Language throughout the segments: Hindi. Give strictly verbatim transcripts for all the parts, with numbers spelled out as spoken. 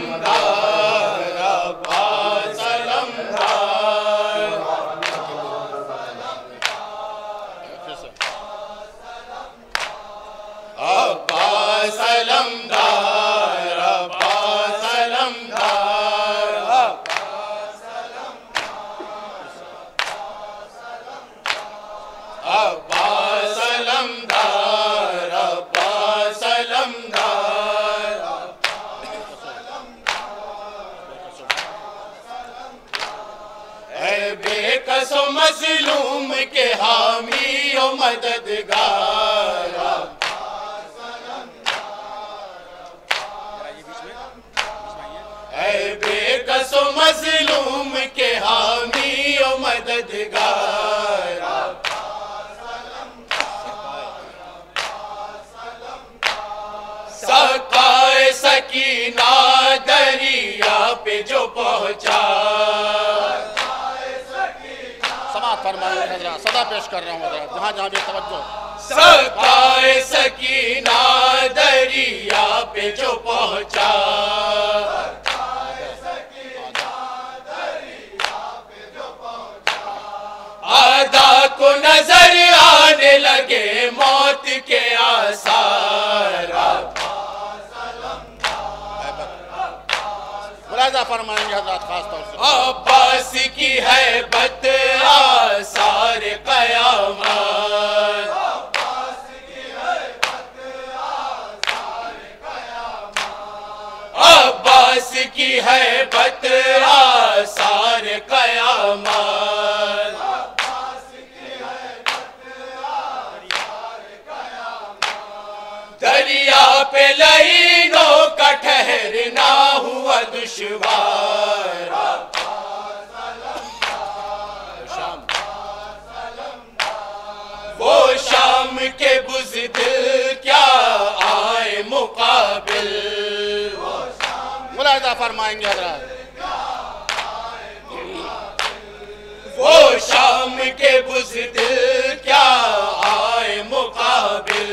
दार अब्बास अलमदार अब्बास अलमदार अब्बास अलमदार अब्बास अलमदार अब्बास अलमदार ऐ बेकसो मजलूम के हामी ओ मददगार ऐ बेकसो मजलूम के हामी ओ मददगार सकाए सकीना दरिया पे जो पहुंचा समाअत फरमाइए हजरत, सदा पेश कर रहा हूँ हजरत, जहाँ जहाँ भी तवज्जो। सकाए सकीना दरिया पे जो पहुंचा आदा को नजर आने लगे मौत के आसार मुलाहिजा फरमाएंगे हजरत खास तौर से अब्बास की हैबत आसार क़यामत अब्बास की हैबत आसार क़यामत दरिया पे लईनों का ठहरना हुआ दुश्वार वो शाम के बुज़दिल क्या आए मुकाबिल मुलाहिजा फरमाएंगे हजरत वो शाम के बुज़दिल क्या आए मुकाबिल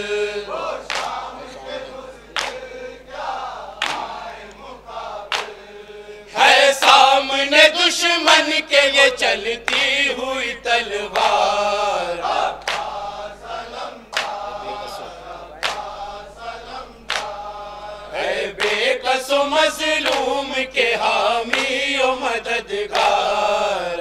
है सामने दुश्मन के ये चलती हुई तलवार है बेकसो मजलूम के हामी ओ मददगार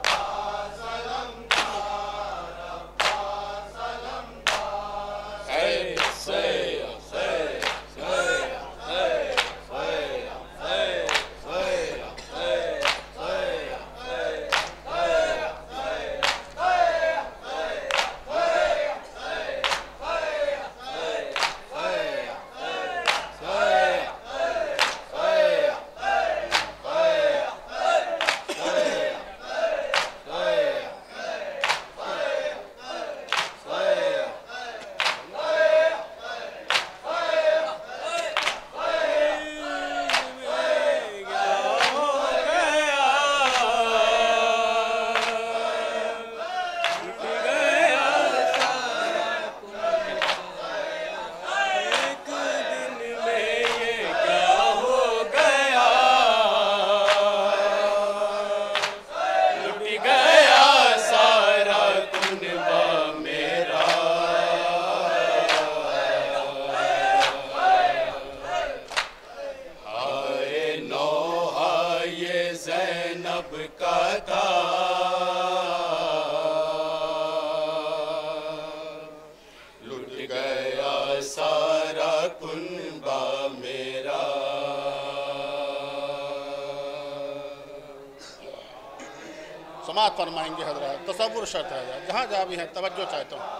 समाअत फरमाएंगे हजरत, तसव्वुर शर्त है जहाँ जहाँ भी है तवज्जो चाहता हूँ।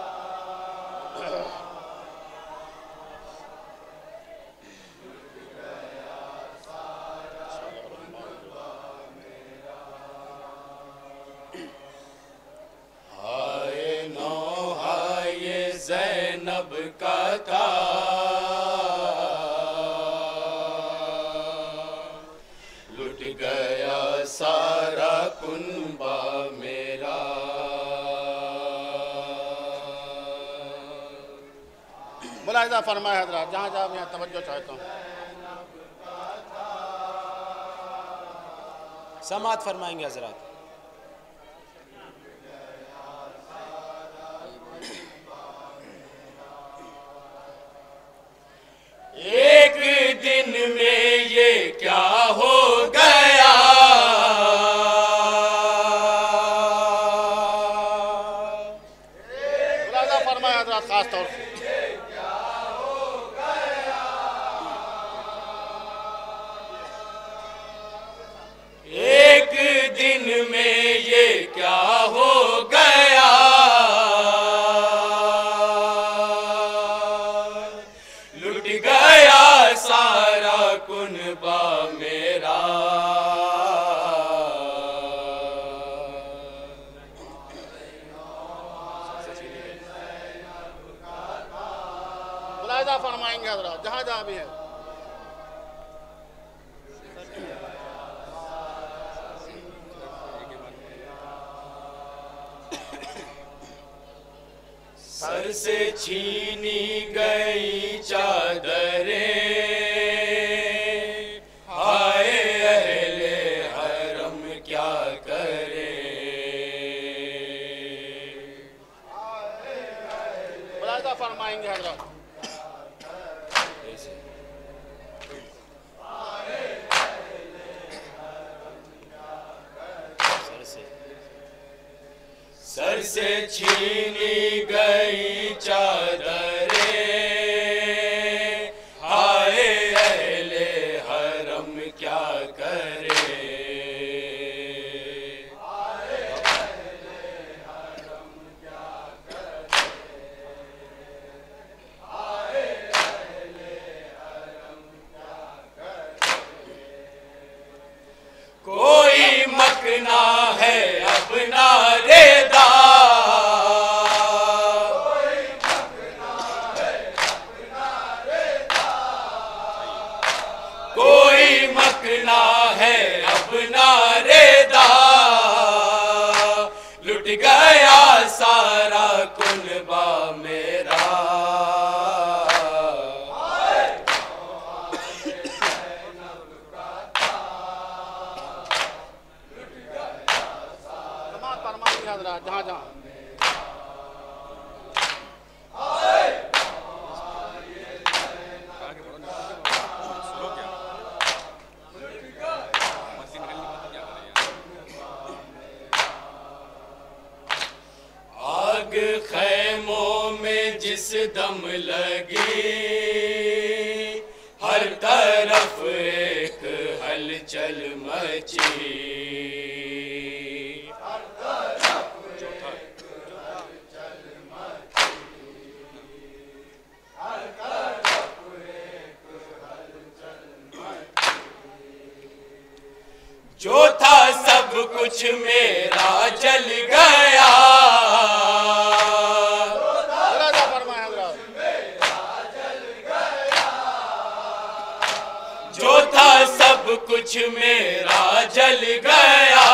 हाय नौ हाय ज़ैनब का था लुट गया सारा कुनबा मेरा। मुलाहिज़ा फरमाए हजरत, जहाँ जहाँ भी है तवज्जो चाहता हूँ। समाअत फरमाएंगे हजरात। एक दिन में ये क्या हो गया, मुलाजा फरमाए हजरात खास तौर से। एक दिन में ये क्या हो गया, लुट गया सारा कुनबा मेरा। मुलाजा फरमाएंगे हजरात जहाँ जहाँ भी है। सर से छीनी गई चादरें, हाय अहले हरम क्या करे। मुलाजा फरमाएंगे हजरात। सर से छीनी गई चादरें, हाय अहले हरम क्या करे। कोई मकना है अपना रेदा, कोई मकना है अपना रेदा, लुट गया सारा कुनबा मेरा। समाअत फरमाएंगे हजरात जहाँ जहाँ। आग खैमों में जिस दम लगी, हर तरफ एक हलचल मची। जो था सब कुछ मेरा जल गया, मुलाजा फरमाए हजरात। जो था सब कुछ मेरा जल गया,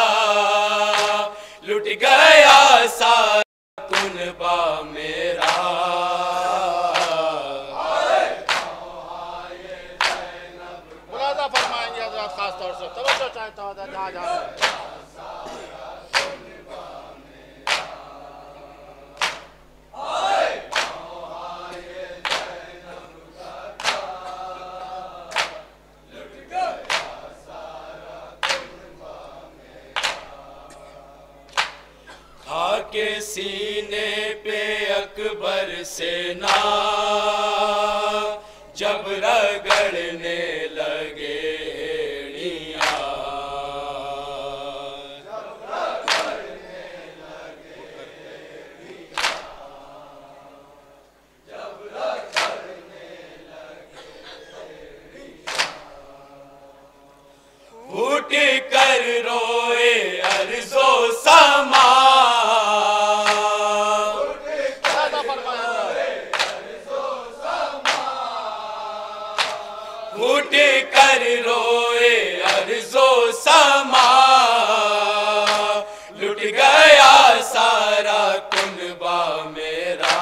लुट गया सारा कुनबा मेरा। मुलाजा फरमाएंगे हजरात खास तौर से। तवज्जो चाहता हूँ जहाँ जहाँ है। खाके सीने पे अकबर से ना जब रगड़ने लगे एड़ियां, फूट कर रोए अर्ज़ो समा, मुलाजा फरमाए हजरात। फूट कर रोए अर्ज़ो समा, लुट गया सारा कुनबा मेरा।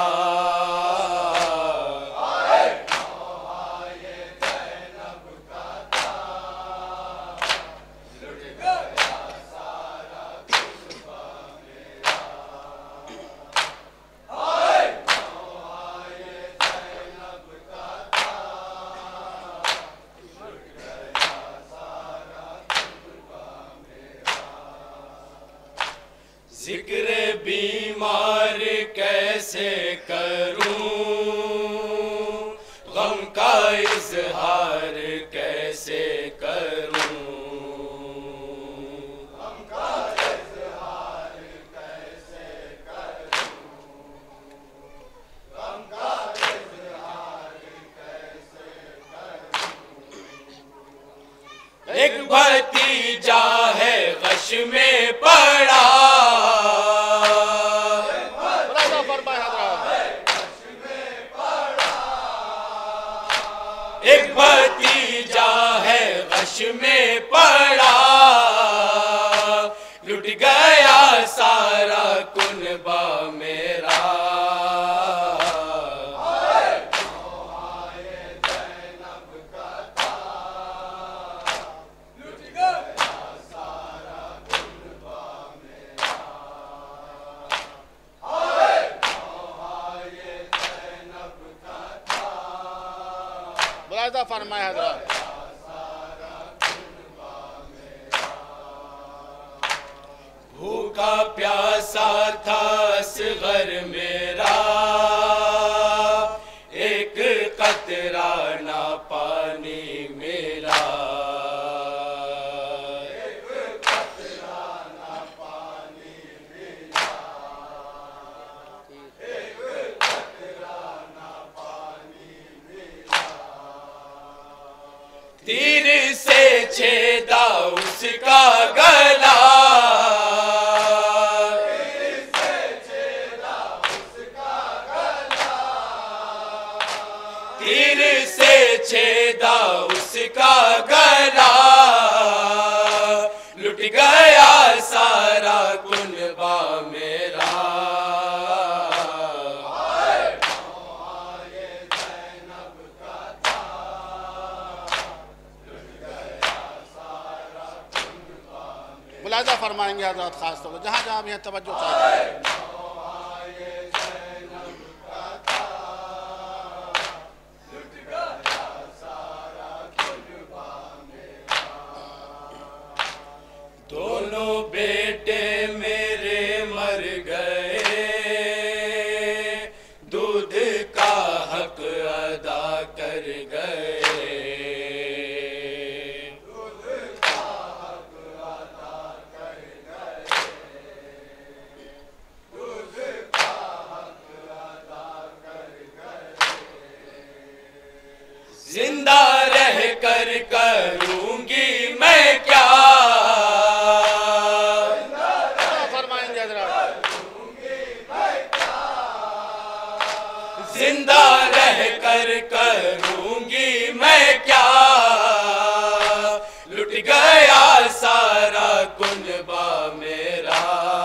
जिक्र बीमार कैसे करूं, गम का इजहार कैसे करूं, गम का इजहार कैसे करूं, गम का इजहार कैसे करूं। एक भतीजा है गश में पड़ा, एक भतीजा है गश में पड़ा, लुट गया सारा कुनबा मेरा। फरमाए हजरत भूखा प्यासा था असगर मेरा, एक कतरा ना पानी मेरा, एक कतरा ना पानी मेरा, एक कतरा ना पानी मेरा। तीर से छेदा उसका गला, तीर से छेदा उसका गला, तीर से छेदा उसका गला, लुट गया सारा कुनबा मेरा। मुलाजा फरमाएंगे हजरत खास तौर पर जहाँ जहाँ भी हैं तवज्जो चाहिए। दोनों बेटे मेरे मर गए, दूध का हक अदा कर गए, दूध का हक अदा कर गए, दूध का हक अदा कर गए। जिंदा रह कर करूंगी मैं क्या, जिंदा रह कर करूंगी मैं क्या, लुट गया सारा कुनबा मेरा।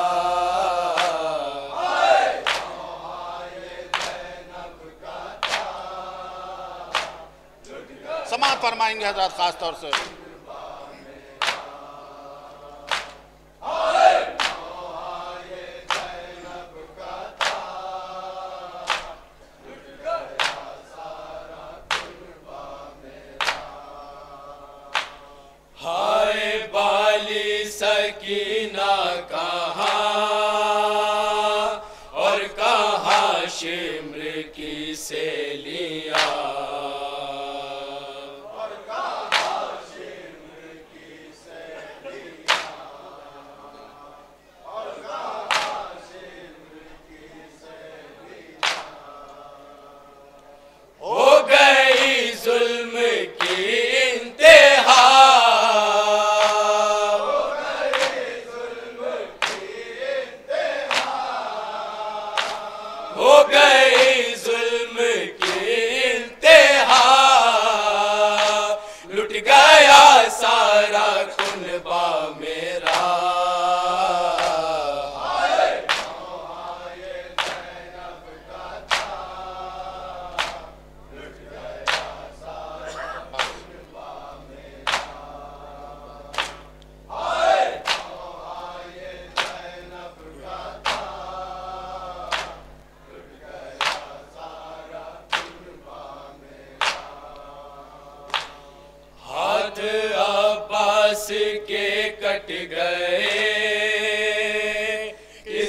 समाअत फरमाएंगे हजरत खास तौर से। हाय बाली सकीना कहाँ और कहाँ शिम्र की सहेलियाँ, और कहाँ शिम्र की सहेलियाँ, और कहाँ शिम्र की सहेलियाँ। हो गई जुल्म की इंतहा, हो गई जुल्म की इंतहा, लुट गया सारा कुनबा मेरा। हाथ अब्बास के कट गए,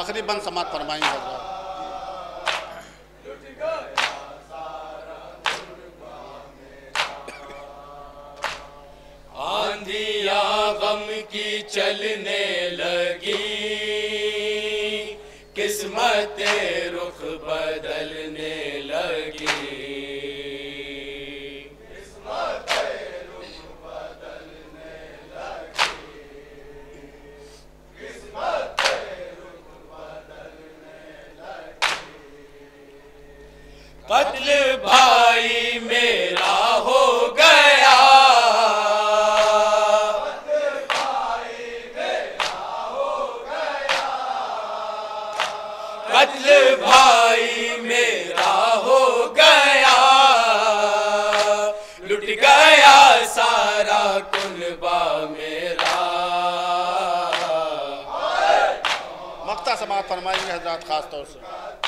आखिरी बंद समात फरमाएंगे हजरत। आंधियां गम की चलने लगी, किस्मतें रुख बदलने लगी, किस्मतें रुख बदलने लगी, किस्मतें रुख बदलने लगी। कत्ल भाई मेरा हो गया, कत्ल भाई मेरा हो गया, लुट गया सारा कुनबा मेरा। मक्ता समात फरमाएंगे हजरत खास तौर से।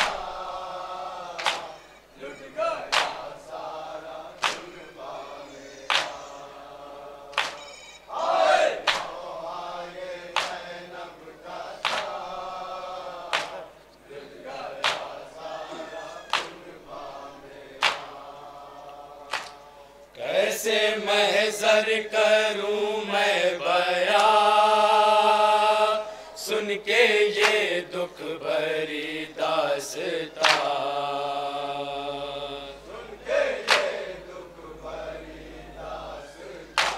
कैसे महज़र करूं मैं बयां, सुन के ये दुख भरी दास्तां, सुन के ये दुख भरी दास्तां,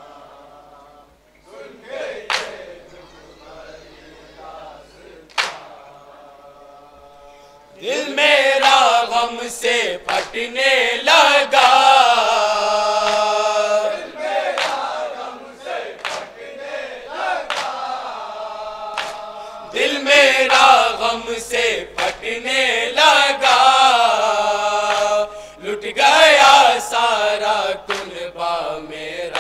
सुन के ये दुख भरी दास्तां। दिल मेरा गम से फटने लगा, दिल मेरा गम से फटने लगा, लुट गया सारा कुनबा मेरा।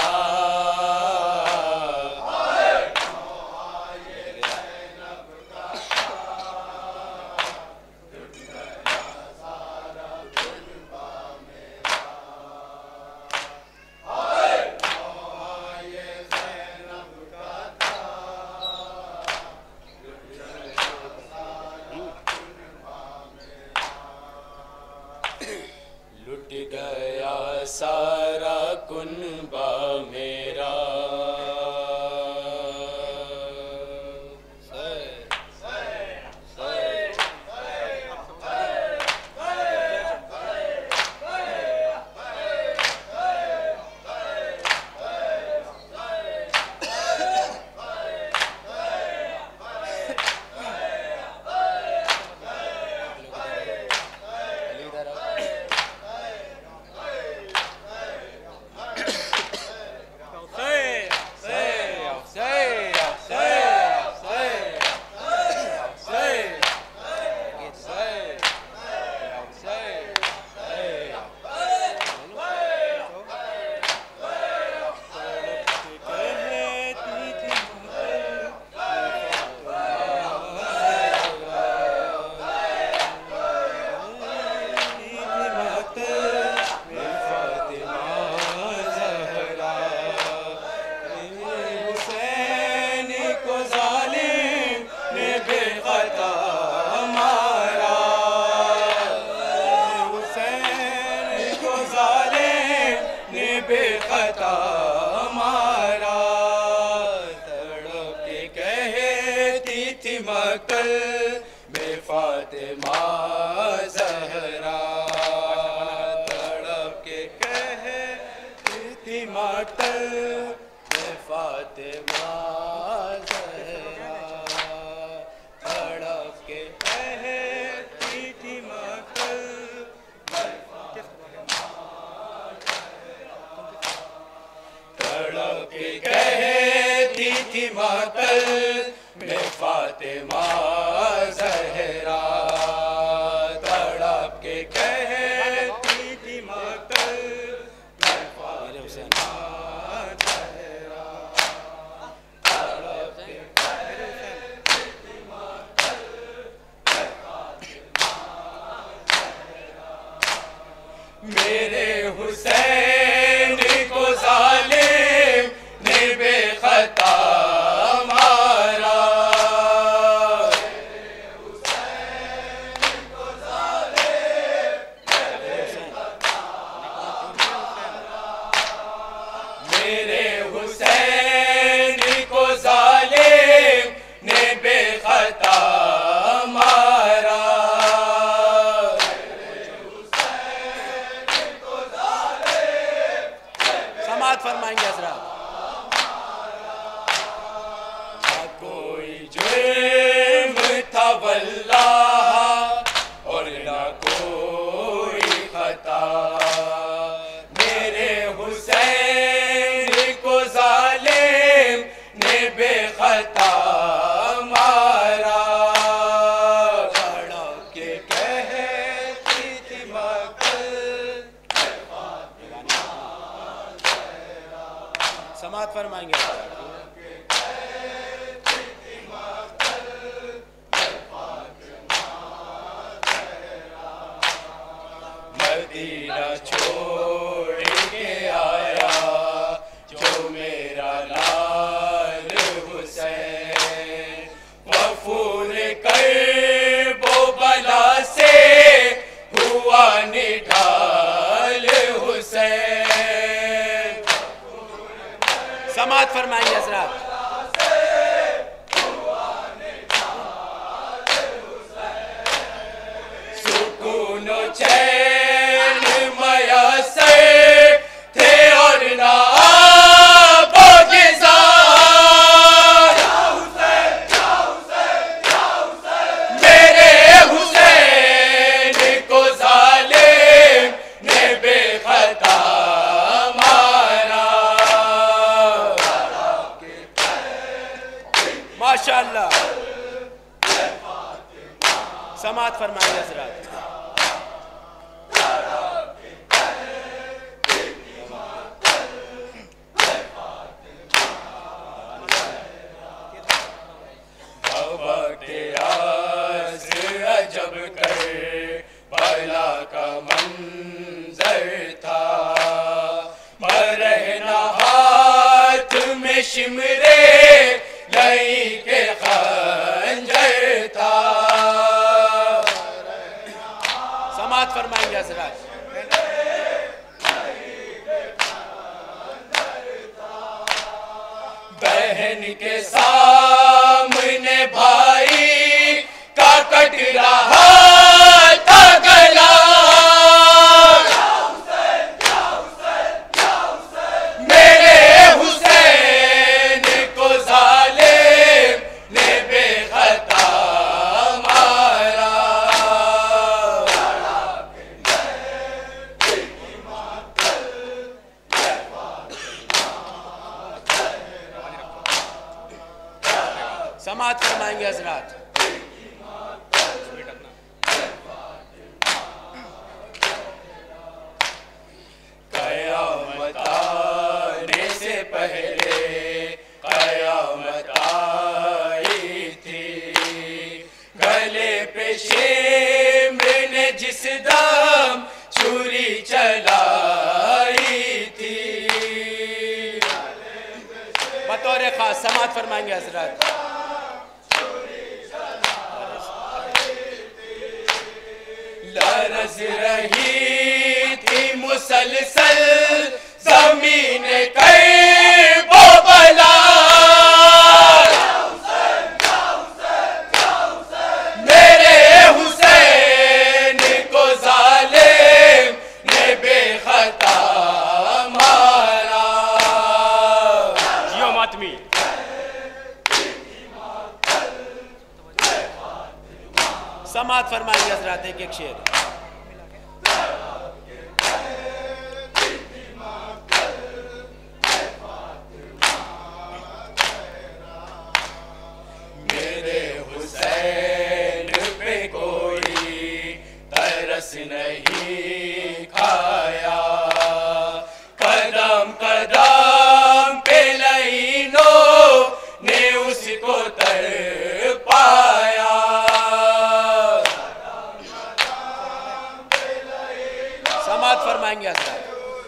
लुट गया सारा कुनबा मेरा। बेखता हमारा, तड़प के कहती थी मकल बेफातिमा ज़हरा, तड़प के कहती थी मकल बेफातिमा ज़हरा, तड़प के कहती थी मकल तड़प के कहती थी मातल में फातिमा ज़हरा, तड़प के कहती थी मातल में फातिमा ज़हरा। जुर्म था वल्लाह और ना कोई खता, मेरे हुसैन को जालिम ने बेखता मारा। खड़ा के कहती थी मक्तल, समात फरमाएंगे। मदीना छोड़ के आया जो मेरा लाल हुसैन, वफूर कर वो बला से हुआ निढाल हुसैन। समात फरमाएंगे हज़रात। सुकून चैन मयसर थे और ना बोगज़ार, मेरे हुसैन को जालिम ने बेखता मारा। माशाअल्लाह। समात फरमाएंगे हज़रात। अजब कर बला का मंजर था, मरहना हाथ में शिमरे लई के खंजर था। समात फरमाएंगे हज़रात। बहन के सामने भाई का कट रहा था गला, मेरे हुसैन को जालिम ने बेखता मारा। समात फरमाएंगे हज़रात। कयामत आने से पहले कयामत आई थी, गले पे शेम्र ने जिस दम छुरी चलाई थी। बतौर खास समात फरमाएंगे हज़रात। लरज़ रही थी मुसलसल ज़मीन कर वो बला, मेरे हुसैन को जालिम ने बेखता मारा। जियो मातमी। समात फरमाएंगे हज़रात। एक एक शेर। मेरे हुसैन पे कोई तरस नहीं खाया, कदम कदम पे लईनों ने उसको तर पाया। समात फरमाएंगे हज़रात।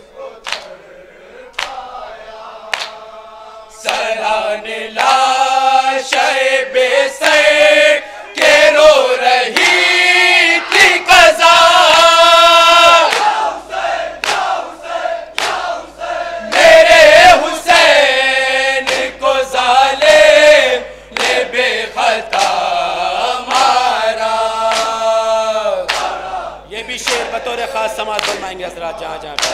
सराने लाशे बेसर के रो रही थी कज़ा, मेरे हुसैन को जालिम ने बेखता मारा। ये भी शेर बतौर खास समात फरमाएंगे हज़रात जहाँ जहाँ पे।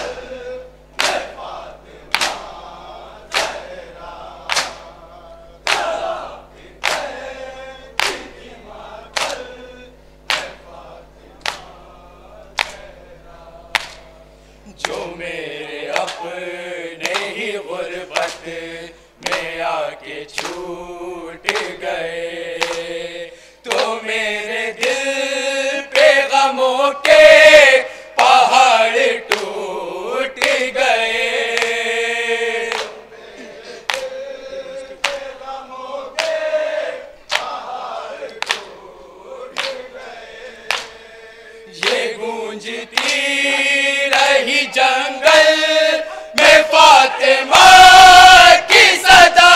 गए, तो मेरे दिल पे गमों के पहाड़ टूट गए। ये गूंजती रही जंगल में फातिमा की सदा,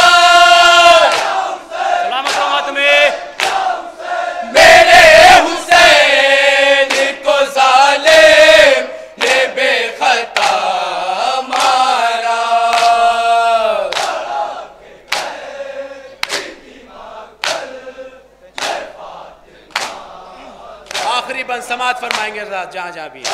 सलामत रहो तुम्हें। मेरे हुसैन को जालिम ने बेखता मारा। आखिरी बंद समात फरमाएंगे हजरात जहाँ जहाँ भी।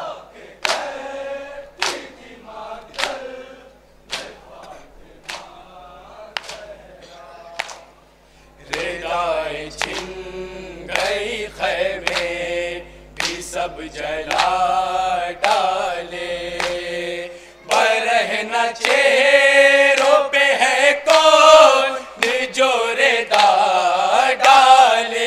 रिदाएं छिन गई खैमे भी सब जला डाले, बरहना चेहरों पे है कौन जो रिदा डाले।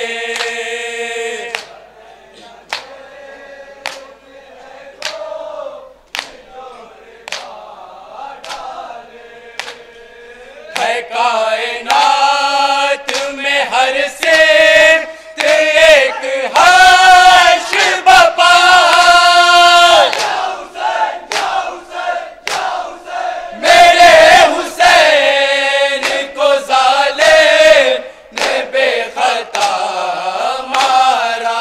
है कायनात में हर से एक हर्ष बपा, मेरे हुसैन को जालिम ने बेखता मारा।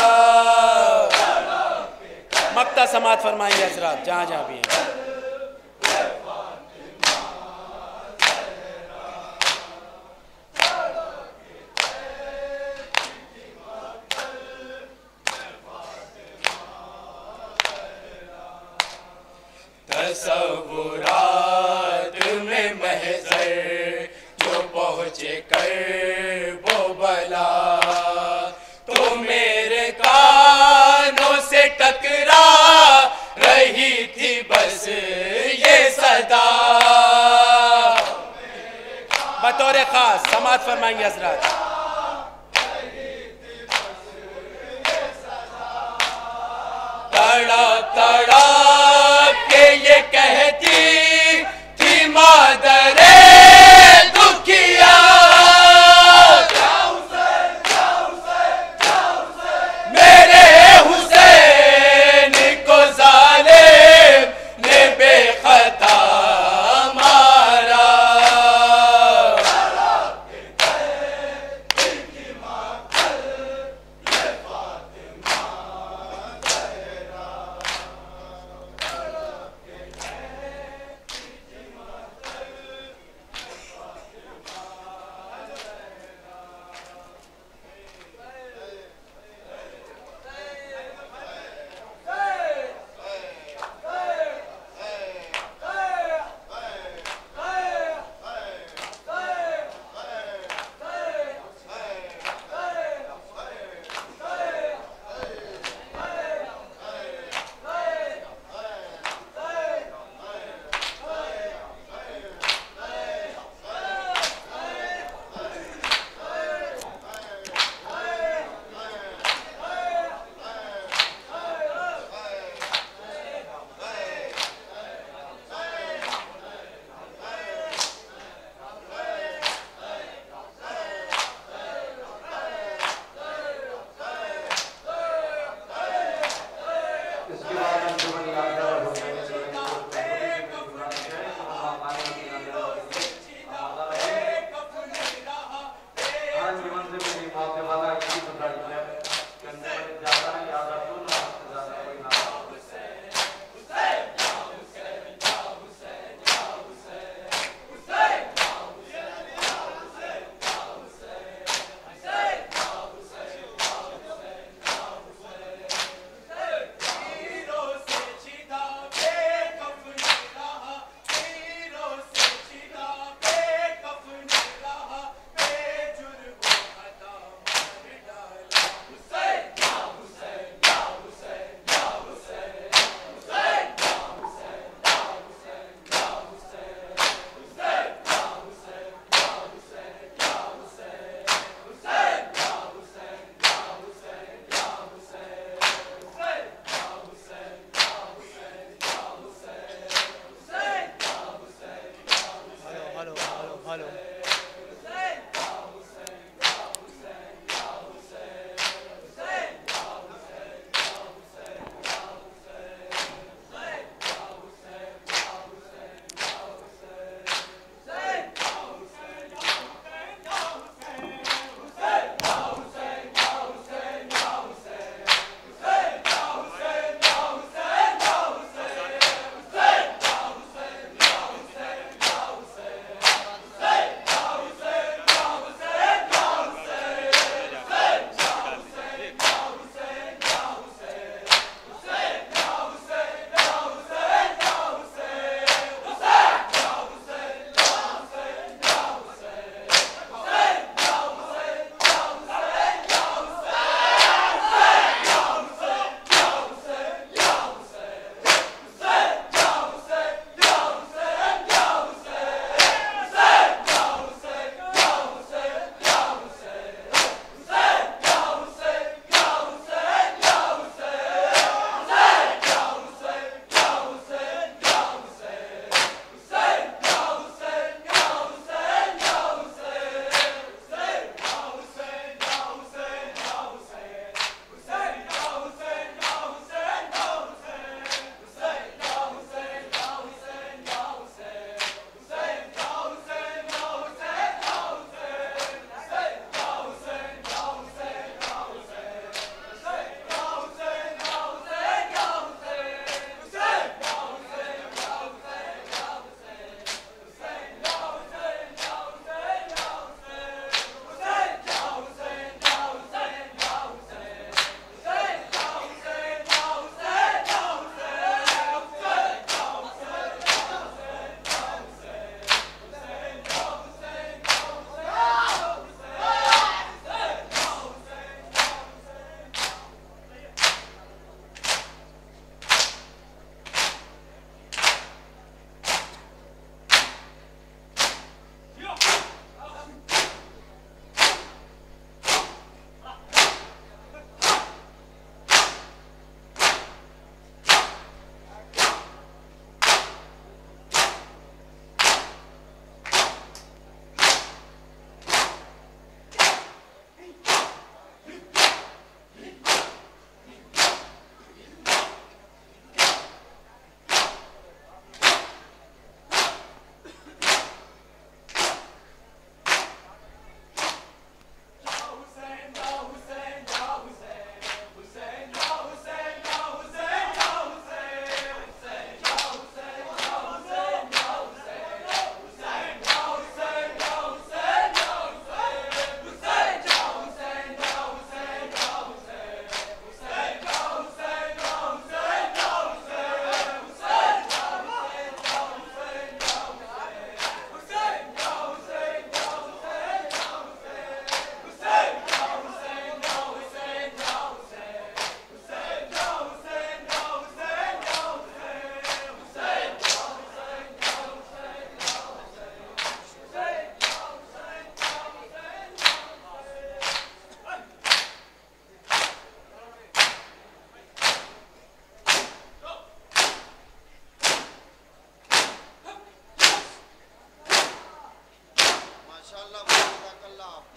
मक्ता समात फरमाएंगे हजरात जहाँ जहाँ भी हैं। तसव्वुरात में महज़र जो पहुँचे कर वो बला, तो मेरे कानों से टकरा रही थी बस ये सदा। बतौर खास समात फरमाएंगे हजरात। तड़प तड़प के ये कहती थी मादरे दुखिया, मेरे हुसैन को जालिम ने बेखता मारा। खिलाफ